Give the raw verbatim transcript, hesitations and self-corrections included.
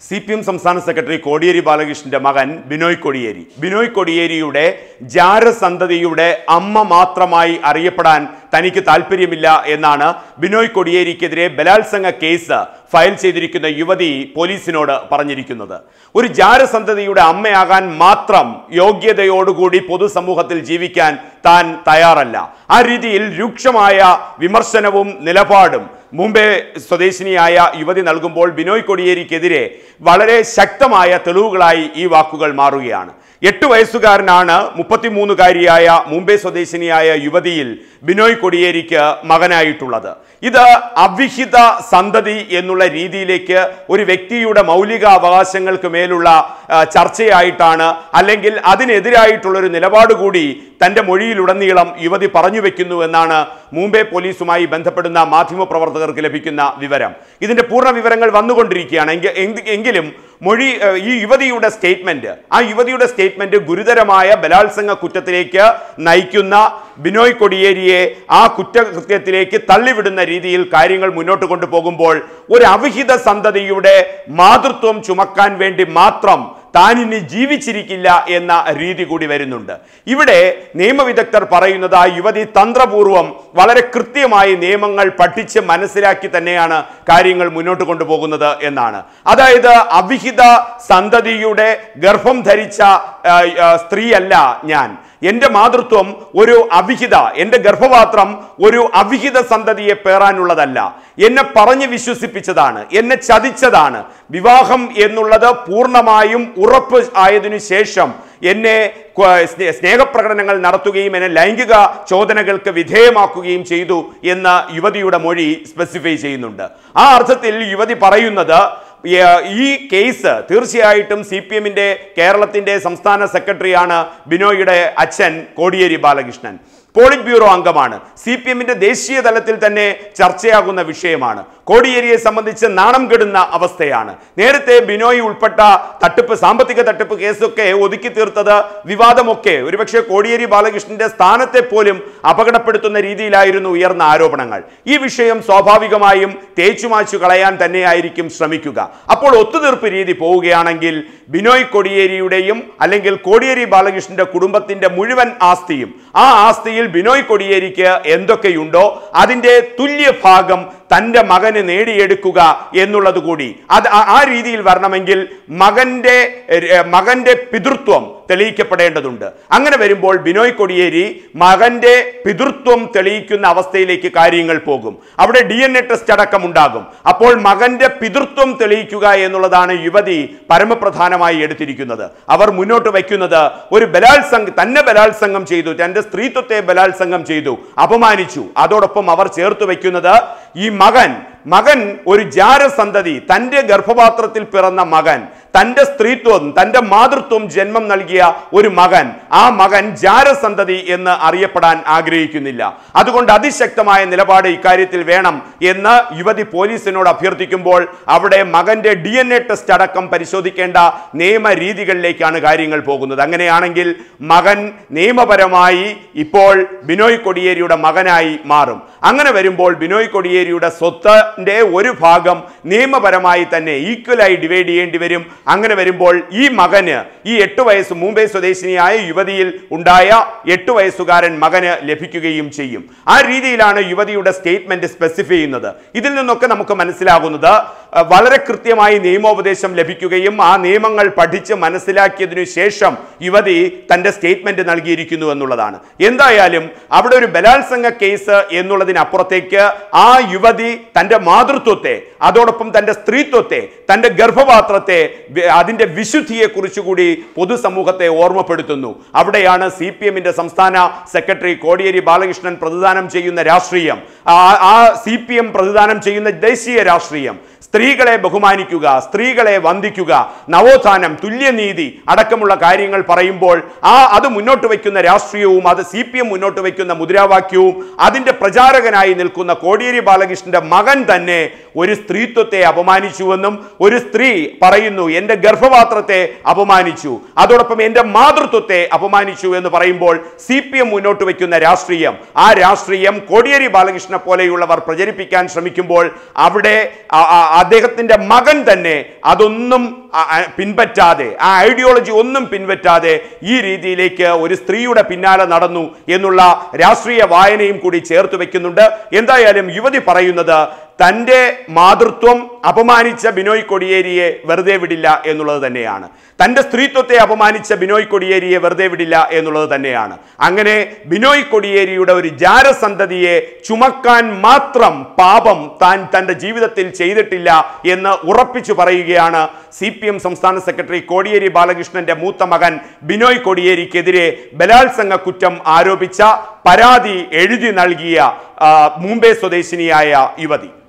C P M സംസ്ഥാന secretary Kodiyeri ബാലകൃഷ്ണന്റെ മകൻ ബിനോയ് കോടിയേരി ബിനോയ് കോടിയേരിയുടെ ജാരസന്തതിയുടെ അമ്മ മാത്രമായി അറിയപ്പെടാൻ തനിക്ക് താല്പര്യമില്ല എന്നാണ് ബിനോയ് കോടിയേരിക്കെതിരെ ബലാത്സംഗ കേസ് ഫയൽ ചെയ്തിരിക്കുന്ന യുവതി പോലീസിനോട് പറഞ്ഞിരിക്കുന്നത്. ഒരു ജാരസന്തതിയുടെ അമ്മയാകാൻ മാത്രം യോഗ്യതയോടുകൂടി പൊതുസമൂഹത്തിൽ ജീവിക്കാൻ താൻ തയ്യാറല്ല. ആ രീതിയിൽ രൂക്ഷമായ വിമർശനവും നിലപാടും മുംബൈ സ്വദേശിനിയായ യുവതി നൽകുമ്പോൾ ബിനോയ് കോടിയേരിക്കെതിരെ വളരെ ശക്തമായ തെളിവുകളായി ഈ വാക്കുകൾ മാറുകയാണ്. എട്ട് വയസ്സുകാരനാണ് മുപ്പത്തിമൂന്നുകാരിയായ മുംബൈ സ്വദേശിനിയായ യുവതിയിൽ ബിനോയ് കോടിയേരിക്ക് മകനായിട്ടുള്ളത്. ഇത് അവിഹിത സന്തതി എന്നുള്ള രീതിയിലേക്ക് ഒരു വ്യക്തിയുടെ മൗലിക അവകാശങ്ങൾക്ക് മേലുള്ള ചർച്ചയായിട്ടാണ്, അല്ലെങ്കിൽ അതിനെതിരായിട്ടുള്ളൊരു നിലപാട് കൂടി തൻ്റെ മൊഴിയിലുടനീളം യുവതി പറഞ്ഞു വെക്കുന്നു എന്നാണ് മുംബൈ പോലീസുമായി ബന്ധപ്പെടുന്ന മാധ്യമപ്രവർത്തകർക്ക് ലഭിക്കുന്ന വിവരം. ഇതിൻ്റെ പൂർണ്ണ വിവരങ്ങൾ വന്നുകൊണ്ടിരിക്കുകയാണ്. എങ്കിലും മൊഴി ഈ യുവതിയുടെ സ്റ്റേറ്റ്മെന്റ് ആ യുവതിയുടെ സ്റ്റേറ്റ്മെന്റ് ഗുരുതരമായ ബലാത്സംഗ കുറ്റത്തിലേക്ക് നയിക്കുന്ന ബിനോയ് കോടിയേരിയെ ആ കുറ്റകൃത്യത്തിലേക്ക് തള്ളിവിടുന്ന രീതിയിൽ കാര്യങ്ങൾ മുന്നോട്ട് കൊണ്ടുപോകുമ്പോൾ ഒരു അവിഹിത സന്തതിയുടെ മാതൃത്വം ചുമക്കാൻ വേണ്ടി മാത്രം താനിനി ജീവിച്ചിരിക്കില്ല എന്ന രീതി കൂടി വരുന്നുണ്ട്. ഇവിടെ നിയമവിദഗ്ധർ പറയുന്നത് ആ യുവതി തന്ത്രപൂർവം വളരെ കൃത്യമായി നിയമങ്ങൾ പഠിച്ച് മനസ്സിലാക്കി തന്നെയാണ് കാര്യങ്ങൾ മുന്നോട്ട് കൊണ്ടുപോകുന്നത് എന്നാണ്. അതായത് അവിഹിത സന്തതിയുടെ ഗർഭം ധരിച്ച സ്ത്രീയല്ല ഞാൻ, എൻ്റെ മാതൃത്വം ഒരു അവിഹിത, എൻ്റെ ഗർഭപാത്രം ഒരു അവിഹിത സന്തതിയെ പേറാനുള്ളതല്ല, എന്നെ പറഞ്ഞ് വിശ്വസിപ്പിച്ചതാണ്, എന്നെ ചതിച്ചതാണ്. വിവാഹം എന്നുള്ളത് പൂർണ്ണമായും ഉറപ്പ് ആയതിനു ശേഷം എന്നെ സ്നേഹപ്രകടനങ്ങൾ നടത്തുകയും എന്നെ ലൈംഗിക ചോദനകൾക്ക് വിധേയമാക്കുകയും ചെയ്തു എന്ന് യുവതിയുടെ മൊഴി സ്പെസിഫൈ ചെയ്യുന്നുണ്ട്. ആ അർത്ഥത്തിൽ യുവതി പറയുന്നത് ഈ കേസ് തീർച്ചയായിട്ടും സി പി എമ്മിൻ്റെ കേരളത്തിൻ്റെ സംസ്ഥാന സെക്രട്ടറിയാണ് ബിനോയിയുടെ അച്ഛൻ കോടിയേരി ബാലകൃഷ്ണൻ. പോളിറ്റ് ബ്യൂറോ അംഗമാണ്. സി പി എമ്മിന്റെ ദേശീയ തലത്തിൽ തന്നെ ചർച്ചയാകുന്ന വിഷയമാണ്. കോടിയേരിയെ സംബന്ധിച്ച് നാണം കെടുന്ന അവസ്ഥയാണ്. നേരത്തെ ബിനോയ് ഉൾപ്പെട്ട തട്ടിപ്പ്, സാമ്പത്തിക തട്ടിപ്പ് കേസൊക്കെ ഒതുക്കി തീർത്തത് വിവാദമൊക്കെ ഒരുപക്ഷെ കോടിയേരി ബാലകൃഷ്ണന്റെ സ്ഥാനത്തെ പോലും അപകടപ്പെടുത്തുന്ന രീതിയിലായിരുന്നു ഉയർന്ന ആരോപണങ്ങൾ. ഈ വിഷയം സ്വാഭാവികമായും തേച്ചുമാച്ചു കളയാൻ തന്നെയായിരിക്കും ശ്രമിക്കുക. അപ്പോൾ ഒത്തുതീർപ്പ് രീതി പോവുകയാണെങ്കിൽ ബിനോയ് കോടിയേരിയുടെയും അല്ലെങ്കിൽ കോടിയേരി ബാലകൃഷ്ണന്റെ കുടുംബത്തിന്റെ മുഴുവൻ ആസ്തിയും ആ ആസ്തിയിൽ ബിനോയ് കോടിയേരിക്ക് എന്തൊക്കെയുണ്ടോ അതിന്റെ തുല്യഭാഗം തൻ്റെ മകന് നേടിയെടുക്കുക എന്നുള്ളത് കൂടി അത് ആ രീതിയിൽ വരണമെങ്കിൽ മകന്റെ മകന്റെ പിതൃത്വം തെളിയിക്കപ്പെടേണ്ടതുണ്ട്. അങ്ങനെ വരുമ്പോൾ ബിനോയ് കോടിയേരി മകന്റെ പിതൃത്വം തെളിയിക്കുന്ന അവസ്ഥയിലേക്ക് കാര്യങ്ങൾ പോകും. അവിടെ ഡി എൻ എ ടെസ്റ്റ് അടക്കം ഉണ്ടാകും. അപ്പോൾ മകന്റെ പിതൃത്വം തെളിയിക്കുക എന്നുള്ളതാണ് യുവതി പരമപ്രധാനമായി എടുത്തിരിക്കുന്നത്. അവർ മുന്നോട്ട് വയ്ക്കുന്നത് ഒരു ബലാത്സംഗം, തന്നെ ബലാത്സംഗം ചെയ്തു, തൻ്റെ സ്ത്രീത്വത്തെ ബലാത്സംഗം ചെയ്തു, അപമാനിച്ചു. അതോടൊപ്പം അവർ ചേർത്ത് വയ്ക്കുന്നത് ഈ മകൻ മകൻ ഒരു ജാരസന്തതി, തൻ്റെ ഗർഭപാത്രത്തിൽ പിറന്ന മകൻ, തൻ്റെ സ്ത്രീത്വം തൻ്റെ മാതൃത്വം ജന്മം നൽകിയ ഒരു മകൻ, ആ മകൻ ജാരസന്തതി എന്ന് അറിയപ്പെടാൻ ആഗ്രഹിക്കുന്നില്ല. അതുകൊണ്ട് അതിശക്തമായ നിലപാട് ഇക്കാര്യത്തിൽ വേണം എന്ന് യുവതി പോലീസിനോട് അഭ്യർത്ഥിക്കുമ്പോൾ അവിടെ മകന്റെ ഡി എൻ എ ടെസ്റ്റ് അടക്കം പരിശോധിക്കേണ്ട നിയമരീതികളിലേക്കാണ് കാര്യങ്ങൾ പോകുന്നത്. അങ്ങനെയാണെങ്കിൽ മകൻ നിയമപരമായി ഇപ്പോൾ ബിനോയ് കോടിയേരിയുടെ മകനായി മാറും. അങ്ങനെ വരുമ്പോൾ ബിനോയ് കോടിയേരിയുടെ സ്വത്തിന്റെ ഒരു ഭാഗം നിയമപരമായി തന്നെ ഈക്വലായി ഡിവൈഡ് ചെയ്യേണ്ടി വരും. അങ്ങനെ വരുമ്പോൾ ഈ മകന്, ഈ എട്ട് വയസ്സ് മുംബൈ സ്വദേശിനിയായ യുവതിയിൽ ഉണ്ടായ എട്ട് വയസ്സുകാരൻ മകന് ലഭിക്കുകയും ചെയ്യും. ആ രീതിയിലാണ് യുവതിയുടെ സ്റ്റേറ്റ്മെന്റ് സ്പെസിഫൈ ചെയ്യുന്നത്. ഇതിൽ നിന്നൊക്കെ നമുക്ക് മനസ്സിലാകുന്നത് വളരെ കൃത്യമായി നിയമോപദേശം ലഭിക്കുകയും ആ നിയമങ്ങൾ പഠിച്ച് മനസ്സിലാക്കിയതിനു ശേഷം യുവതി തൻ്റെ സ്റ്റേറ്റ്മെന്റ് നൽകിയിരിക്കുന്നു എന്നുള്ളതാണ്. എന്തായാലും അവിടെ ഒരു ബലാത്സംഗ കേസ് എന്നുള്ളതിനപ്പുറത്തേക്ക് ആ യുവതി തൻ്റെ മാതൃത്വത്തെ, അതോടൊപ്പം തൻ്റെ സ്ത്രീത്വത്തെ, തൻ്റെ ഗർഭപാത്രത്തെ, അതിൻ്റെ വിശുദ്ധിയെ കുറിച്ചുകൂടി പൊതുസമൂഹത്തെ ഓർമ്മപ്പെടുത്തുന്നു. അവിടെയാണ് സി പി എമ്മിന്റെ സംസ്ഥാന സെക്രട്ടറി കോടിയേരി ബാലകൃഷ്ണൻ പ്രതിദാനം ചെയ്യുന്ന രാഷ്ട്രീയം, ആ സി പി എം പ്രതിദാനം ചെയ്യുന്ന ദേശീയ രാഷ്ട്രീയം, സ്ത്രീകളെ ബഹുമാനിക്കുക, സ്ത്രീകളെ വന്ദിക്കുക, നവോത്ഥാനം, തുല്യനീതി അടക്കമുള്ള കാര്യങ്ങൾ പറയുമ്പോൾ ആ അത് മുന്നോട്ട് വയ്ക്കുന്ന രാഷ്ട്രീയവും അത് സി പി എം മുന്നോട്ട് വയ്ക്കുന്ന മുദ്രാവാക്യവും അതിൻ്റെ പ്രചാരകനായി നിൽക്കുന്ന കോടിയേരി ബാലകൃഷ്ണന്റെ മകൻ തന്നെ ഒരു സ്ത്രീത്വത്തെ അപമാനിച്ചുവെന്നും ഒരു സ്ത്രീ പറയുന്നു എൻ്റെ ഗർഭപാത്രത്തെ അപമാനിച്ചു, അതോടൊപ്പം എൻ്റെ മാതൃത്വത്തെ അപമാനിച്ചു എന്ന് പറയുമ്പോൾ സി പി എം മുന്നോട്ട് വയ്ക്കുന്ന രാഷ്ട്രീയം, ആ രാഷ്ട്രീയം കോടിയേരി ബാലകൃഷ്ണനെ പോലെയുള്ളവർ പ്രചരിപ്പിക്കാൻ ശ്രമിക്കുമ്പോൾ അവിടെ അദ്ദേഹത്തിന്റെ മകൻ തന്നെ അതൊന്നും പിൻപറ്റാതെ, ആ ഐഡിയോളജി ഒന്നും പിൻപറ്റാതെ ഈ രീതിയിലേക്ക് ഒരു സ്ത്രീയുടെ പിന്നാലെ നടന്നു എന്നുള്ള രാഷ്ട്രീയ വായനയും കൂടി ചേർത്ത് വെക്കുന്നുണ്ട്. എന്തായാലും യുവതി പറയുന്നത് തൻ്റെ മാതൃത്വം അപമാനിച്ച ബിനോയ് കോടിയേരിയെ വെറുതെ വിടില്ല എന്നുള്ളത് തന്നെയാണ്. തൻ്റെ സ്ത്രീത്വത്തെ അപമാനിച്ച ബിനോയ് കോടിയേരിയെ വെറുതെ വിടില്ല എന്നുള്ളത് തന്നെയാണ്. അങ്ങനെ ബിനോയ് കോടിയേരിയുടെ ഒരു ജാരസന്തതിയെ ചുമക്കാൻ മാത്രം പാപം താൻ തൻ്റെ ജീവിതത്തിൽ ചെയ്തിട്ടില്ല എന്ന് ഉറപ്പിച്ചു പറയുകയാണ് സി പി എം സംസ്ഥാന സെക്രട്ടറി കോടിയേരി ബാലകൃഷ്ണന്റെ മൂത്ത മകൻ ബിനോയ് കോടിയേരിക്കെതിരെ ബലാത്സംഗ കുറ്റം ആരോപിച്ച പരാതി എഴുതി നൽകിയ മുംബൈ സ്വദേശിനിയായ യുവതി.